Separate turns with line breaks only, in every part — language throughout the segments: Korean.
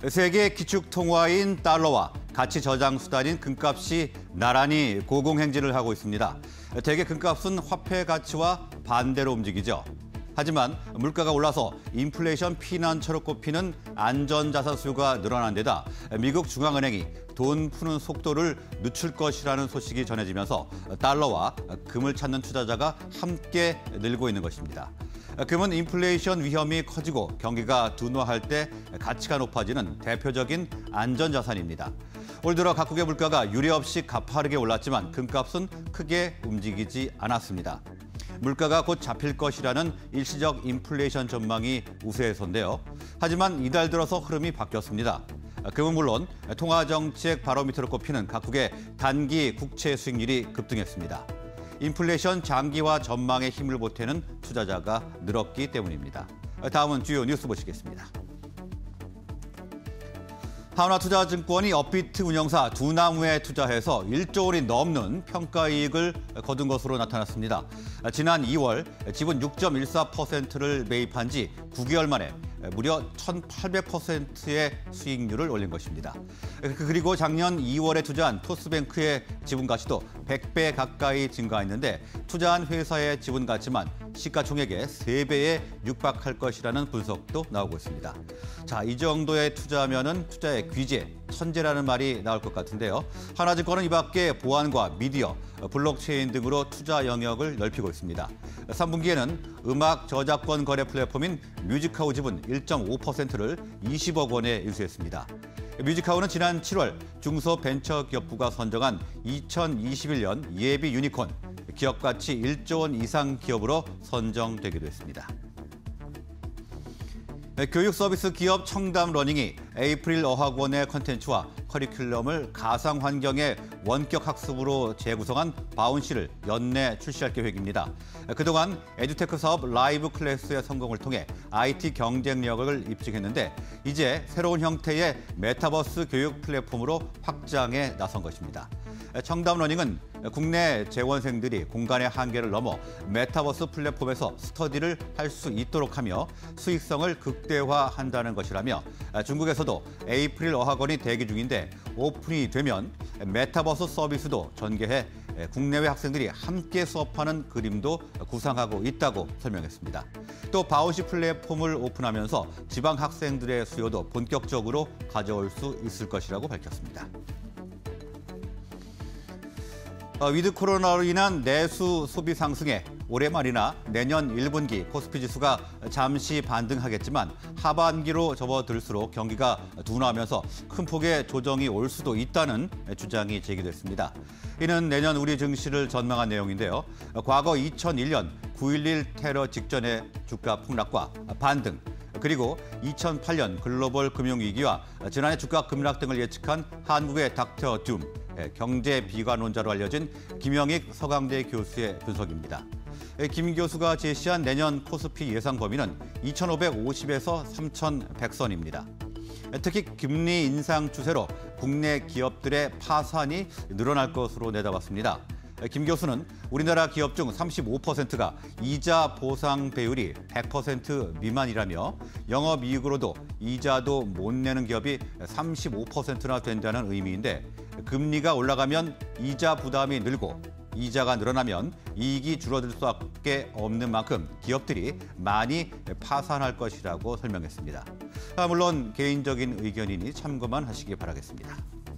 세계 기축통화인 달러와 가치 저장 수단인 금값이 나란히 고공행진을 하고 있습니다. 대개 금값은 화폐 가치와 반대로 움직이죠. 하지만 물가가 올라서 인플레이션 피난처로 꼽히는 안전자산 수요가 늘어난 데다 미국 중앙은행이 돈 푸는 속도를 늦출 것이라는 소식이 전해지면서 달러와 금을 찾는 투자자가 함께 늘고 있는 것입니다. 금은 인플레이션 위험이 커지고 경기가 둔화할 때 가치가 높아지는 대표적인 안전자산입니다. 올 들어 각국의 물가가 유례없이 가파르게 올랐지만 금값은 크게 움직이지 않았습니다. 물가가 곧 잡힐 것이라는 일시적 인플레이션 전망이 우세해서인데요. 하지만 이달 들어서 흐름이 바뀌었습니다. 금은 물론 통화정책 바로미터로 꼽히는 각국의 단기 국채 수익률이 급등했습니다. 인플레이션 장기화 전망에 힘을 보태는 투자자가 늘었기 때문입니다. 다음은 주요 뉴스 보시겠습니다. 하나투자증권이 업비트 운영사 두나무에 투자해서 1조 원이 넘는 평가이익을 거둔 것으로 나타났습니다. 지난 2월 지분 6.14%를 매입한 지 9개월 만에 무려 1,800%의 수익률을 올린 것입니다. 그리고 작년 2월에 투자한 토스뱅크의 지분 가치도 100배 가까이 증가했는데 투자한 회사의 지분 가치만 시가총액의 3배에 육박할 것이라는 분석도 나오고 있습니다. 자, 이 정도의 투자면은 투자의 귀재, 천재라는 말이 나올 것 같은데요. 하나증권은 이 밖에 보안과 미디어, 블록체인 등으로 투자 영역을 넓히고 있습니다. 3분기에는 음악 저작권 거래 플랫폼인 뮤직하우 지분 1.5%를 20억 원에 인수했습니다. 뮤직하우는 지난 7월 중소벤처기업부가 선정한 2021년 예비 유니콘, 기업 가치 1조 원 이상 기업으로 선정되기도 했습니다. 교육 서비스 기업 청담러닝이 에이프릴 어학원의 컨텐츠와 커리큘럼을 가상 환경의 원격 학습으로 재구성한 바운시를 연내 출시할 계획입니다. 그동안 에듀테크 사업 라이브 클래스의 성공을 통해 IT 경쟁력을 입증했는데 이제 새로운 형태의 메타버스 교육 플랫폼으로 확장에 나선 것입니다. 청담러닝은 국내 재원생들이 공간의 한계를 넘어 메타버스 플랫폼에서 스터디를 할 수 있도록 하며 수익성을 극대화한다는 것이라며 중국에서도 에이프릴 어학원이 대기 중인데 오픈이 되면 메타버스 서비스도 전개해 국내외 학생들이 함께 수업하는 그림도 구상하고 있다고 설명했습니다. 또 바운시 플랫폼을 오픈하면서 지방 학생들의 수요도 본격적으로 가져올 수 있을 것이라고 밝혔습니다. 위드 코로나로 인한 내수 소비 상승에 올해 말이나 내년 1분기 코스피 지수가 잠시 반등하겠지만 하반기로 접어들수록 경기가 둔화하면서 큰 폭의 조정이 올 수도 있다는 주장이 제기됐습니다. 이는 내년 우리 증시를 전망한 내용인데요. 과거 2001년 9.11 테러 직전의 주가 폭락과 반등, 그리고 2008년 글로벌 금융위기와 지난해 주가 급락 등을 예측한 한국의 닥터 둠, 경제 비관론자로 알려진 김영익 서강대 교수의 분석입니다. 김 교수가 제시한 내년 코스피 예상 범위는 2,550에서 3,100선입니다. 특히 금리 인상 추세로 국내 기업들의 파산이 늘어날 것으로 내다봤습니다. 김 교수는 우리나라 기업 중 35%가 이자 보상 배율이 100% 미만이라며 영업이익으로도 이자도 못 내는 기업이 35%나 된다는 의미인데 금리가 올라가면 이자 부담이 늘고 이자가 늘어나면 이익이 줄어들 수밖에 없는 만큼 기업들이 많이 파산할 것이라고 설명했습니다. 물론 개인적인 의견이니 참고만 하시기 바라겠습니다.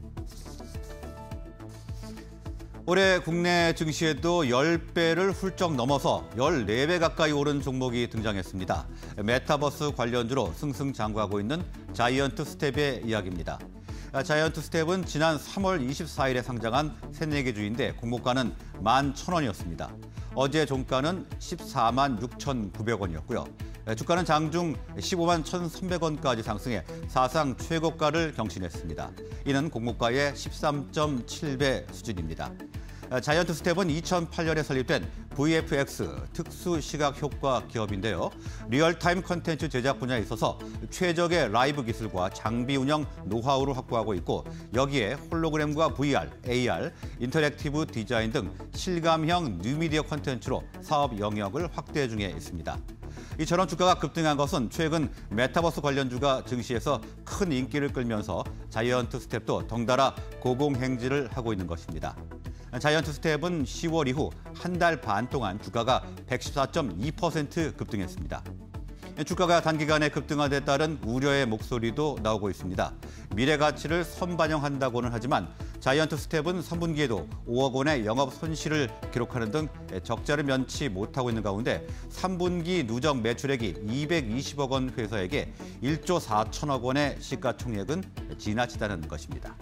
올해 국내 증시에도 10배를 훌쩍 넘어서 14배 가까이 오른 종목이 등장했습니다. 메타버스 관련주로 승승장구하고 있는 자이언트 스텝의 이야기입니다. 자이언트 스텝은 지난 3월 24일에 상장한 새내기 주인데 공모가는 11,000원이었습니다. 어제 종가는 144만 6,900원이었고요. 주가는 장중 15만 1,300원까지 상승해 사상 최고가를 경신했습니다. 이는 공모가의 13.7배 수준입니다. 자이언트 스텝은 2008년에 설립된 VFX 특수시각효과 기업인데요. 리얼타임 컨텐츠 제작 분야에 있어서 최적의 라이브 기술과 장비 운영 노하우를 확보하고 있고 여기에 홀로그램과 VR, AR, 인터랙티브 디자인 등 실감형 뉴미디어 컨텐츠로 사업 영역을 확대 중에 있습니다. 이처럼 주가가 급등한 것은 최근 메타버스 관련주가 증시에서 큰 인기를 끌면서 자이언트 스텝도 덩달아 고공행진을 하고 있는 것입니다. 자이언트 스텝은 10월 이후 한 달 반 동안 주가가 114.2% 급등했습니다. 주가가 단기간에 급등한 데 따른 우려의 목소리도 나오고 있습니다. 미래 가치를 선반영한다고는 하지만 자이언트 스텝은 3분기에도 5억 원의 영업 손실을 기록하는 등 적자를 면치 못하고 있는 가운데 3분기 누적 매출액이 220억 원 회사에게 1조 4천억 원의 시가총액은 지나치다는 것입니다.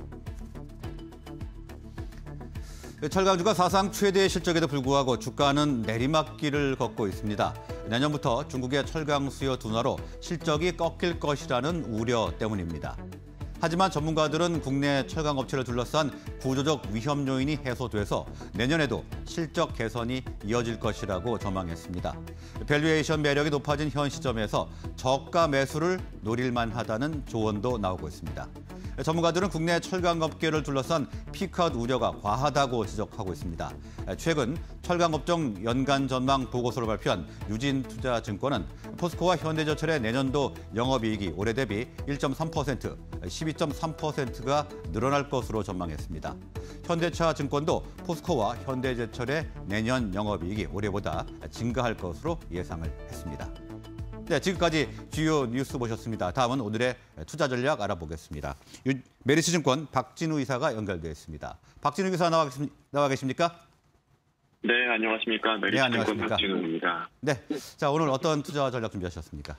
철강주가 사상 최대의 실적에도 불구하고 주가는 내리막길을 걷고 있습니다. 내년부터 중국의 철강 수요 둔화로 실적이 꺾일 것이라는 우려 때문입니다. 하지만 전문가들은 국내 철강 업체를 둘러싼 구조적 위험 요인이 해소돼서 내년에도 실적 개선이 이어질 것이라고 전망했습니다. 밸류에이션 매력이 높아진 현 시점에서 저가 매수를 노릴 만하다는 조언도 나오고 있습니다. 전문가들은 국내 철강업계를 둘러싼 피크아웃 우려가 과하다고 지적하고 있습니다. 최근 철강업종 연간 전망 보고서를 발표한 유진투자증권은 포스코와 현대제철의 내년도 영업이익이 올해 대비 1.3%, 12.3%가 늘어날 것으로 전망했습니다. 현대차증권도 포스코와 현대제철의 내년 영업이익이 올해보다 증가할 것으로 예상을 했습니다. 네, 지금까지 주요 뉴스 보셨습니다. 다음은 오늘의 투자 전략 알아보겠습니다. 메리츠증권 박진우 이사가 연결되어 있습니다. 박진우 이사 나와 계십니까?
네, 안녕하십니까. 메리츠증권 박진우입니다.
네, 자 오늘 어떤 투자 전략 준비하셨습니까?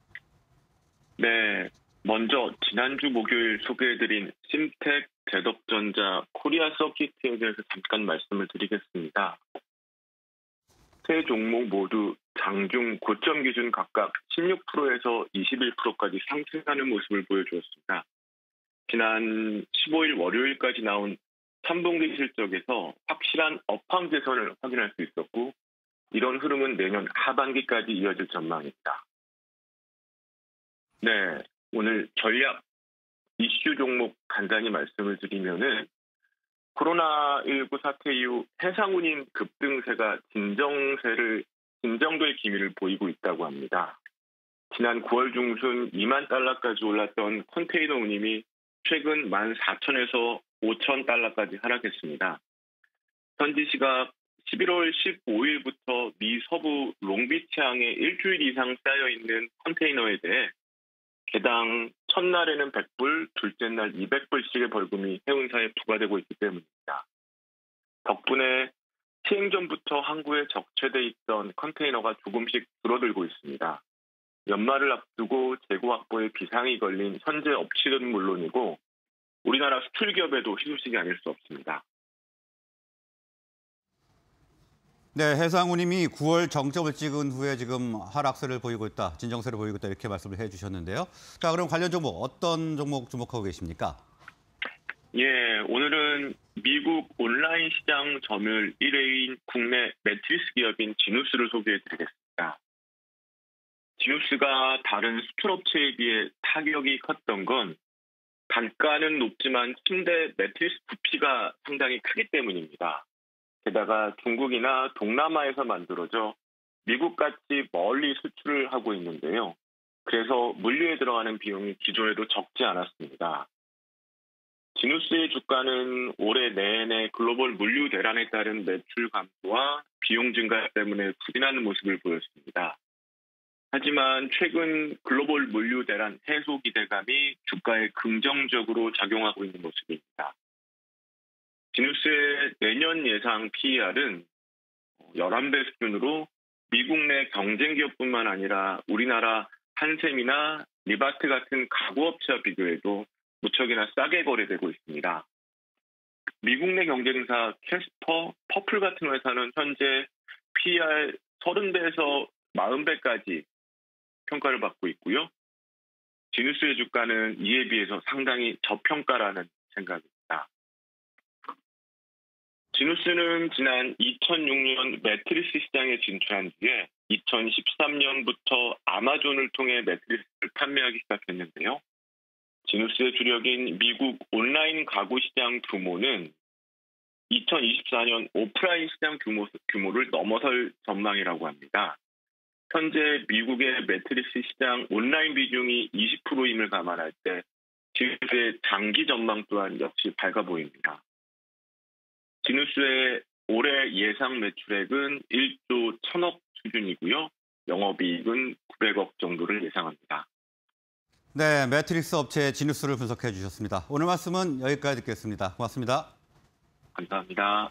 네, 먼저 지난주 목요일 소개해드린 심텍, 대덕전자, 코리아 서키트에 대해서 잠깐 말씀을 드리겠습니다. 세 종목 모두 장중 고점 기준 각각 16%에서 21%까지 상승하는 모습을 보여주었습니다. 지난 15일 월요일까지 나온 3분기 실적에서 확실한 업황 개선을 확인할 수 있었고 이런 흐름은 내년 하반기까지 이어질 전망입니다. 네, 오늘 전략 이슈 종목 간단히 말씀을 드리면은 코로나19 사태 이후 해상운임 급등세가 진정될 기미를 보이고 있다고 합니다. 지난 9월 중순 2만 달러까지 올랐던 컨테이너 운임이 최근 14,000에서 5,000달러까지 하락했습니다. 현지 시각 11월 15일부터 미 서부 롱비치항에 일주일 이상 쌓여있는 컨테이너에 대해 개당 첫날에는 100불, 둘째 날 200불씩의 벌금이 해운사에 부과되고 있기 때문입니다. 덕분에 시행 전부터 항구에 적체돼 있던 컨테이너가 조금씩 줄어들고 있습니다. 연말을 앞두고 재고 확보에 비상이 걸린 현재 업체들은 물론이고 우리나라 수출 기업에도 희소식이 아닐 수 없습니다.
네, 해상운임이 9월 정점을 찍은 후에 지금 하락세를 보이고 있다, 진정세를 보이고 있다 이렇게 말씀을 해주셨는데요. 자, 그럼 관련 종목 어떤 종목 주목하고 계십니까?
예, 오늘은 미국 온라인 시장 점유율 1위인 국내 매트리스 기업인 지누스를 소개해드리겠습니다. 지누스가 다른 수출업체에 비해 타격이 컸던 건 단가는 높지만 침대 매트리스 부피가 상당히 크기 때문입니다. 게다가 중국이나 동남아에서 만들어져 미국같이 멀리 수출을 하고 있는데요. 그래서 물류에 들어가는 비용이 기존에도 적지 않았습니다. 지누스의 주가는 올해 내내 글로벌 물류 대란에 따른 매출 감소와 비용 증가 때문에 부진하는 모습을 보였습니다. 하지만 최근 글로벌 물류 대란 해소 기대감이 주가에 긍정적으로 작용하고 있는 모습입니다. 지누스의 내년 예상 PER은 11배 수준으로 미국 내 경쟁 기업뿐만 아니라 우리나라 한샘이나 리바트 같은 가구업체와 비교해도 무척이나 싸게 거래되고 있습니다. 미국 내 경쟁사 캐스퍼, 퍼플 같은 회사는 현재 PER 30배에서 40배까지 평가를 받고 있고요. 지누스의 주가는 이에 비해서 상당히 저평가라는 생각입니다. 지누스는 지난 2006년 매트리스 시장에 진출한 뒤에 2013년부터 아마존을 통해 매트리스를 판매하기 시작했는데요. 지누스의 주력인 미국 온라인 가구 시장 규모는 2024년 오프라인 시장 규모를 넘어설 전망이라고 합니다. 현재 미국의 매트리스 시장 온라인 비중이 20%임을 감안할 때 지누스의 장기 전망 또한 역시 밝아 보입니다. 지누스의 올해 예상 매출액은 1조 1,000억 수준이고요. 영업이익은 900억 정도를 예상합니다.
네, 매트릭스 업체 지누스를 분석해 주셨습니다. 오늘 말씀은 여기까지 듣겠습니다. 고맙습니다.
감사합니다.